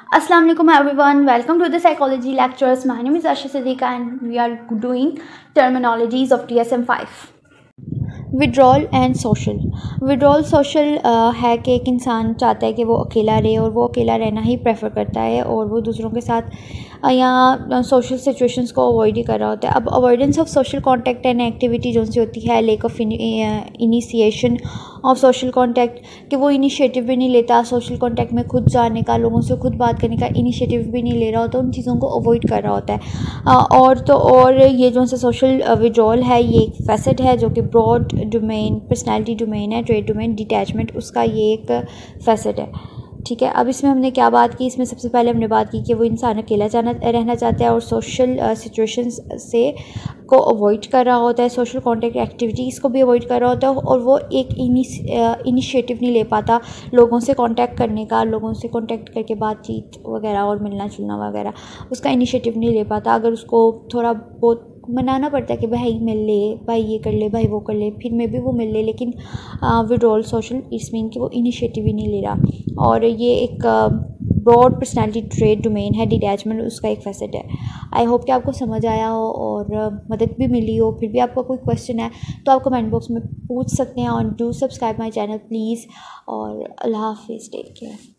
Assalamu alaikum everyone, welcome to the psychology lectures. My name is Asha Siddiqa and we are doing terminologies of DSM-5. Withdrawal and social. Withdrawal social है कि एक इंसान चाहता है कि वो अकेला रहे और वो अकेला रहना ही प्रेफर करता है और वो दूसरों के साथ या सोशल सिचुएशंस को अवॉइड ही कर रहा होता है। अब avoidance of social contact and activity जो सी होती है, lack of initiation of social contact, कि वो इनिशिएटिव भी नहीं लेता सोशल कांटेक्ट में खुद जाने का, लोगों से खुद बात करने का इनिशिएटिव भी नहीं ले रहा होता, उन चीज़ों को अवॉइड कर रहा होता है। और ये जो सा सोशल विड्रॉल है ये एक फैसेट है जो कि ब्रॉड डोमेन, पर्सनैलिटी डोमेन है, ट्रेड डोमेन, डिटैचमेंट, उसका ये एक फैसेट है। ठीक है, अब इसमें हमने क्या बात की? इसमें सबसे पहले हमने बात की कि वो इंसान अकेला रहना चाहता है और सोशल सिचुएशंस से को अवॉइड कर रहा होता है, सोशल कॉन्टेक्ट एक्टिविटीज़ को भी अवॉइड कर रहा होता है और वो एक इनिशिएटिव नहीं ले पाता लोगों से कांटेक्ट करने का, लोगों से कांटेक्ट करके बातचीत वगैरह और मिलना जुलना वगैरह, उसका इनिशिएटिव नहीं ले पाता। अगर उसको थोड़ा बहुत मनाना पड़ता है कि भाई मिल ले, भाई ये कर ले, भाई वो कर ले, फिर में भी वो मिल ले, लेकिन विड्रॉल सोशल इट्स मीन कि वो इनिशिएटिव ही नहीं ले रहा। और ये एक ब्रॉड पर्सनालिटी ट्रेट डोमेन है, डिटैचमेंट उसका एक फैसेट है। आई होप कि आपको समझ आया हो और मदद भी मिली हो। फिर भी आपका कोई क्वेश्चन है तो आप कमेंट बॉक्स में पूछ सकते हैं। और do subscribe my channel please. और अल्लाह हाफिज़, टेक केयर।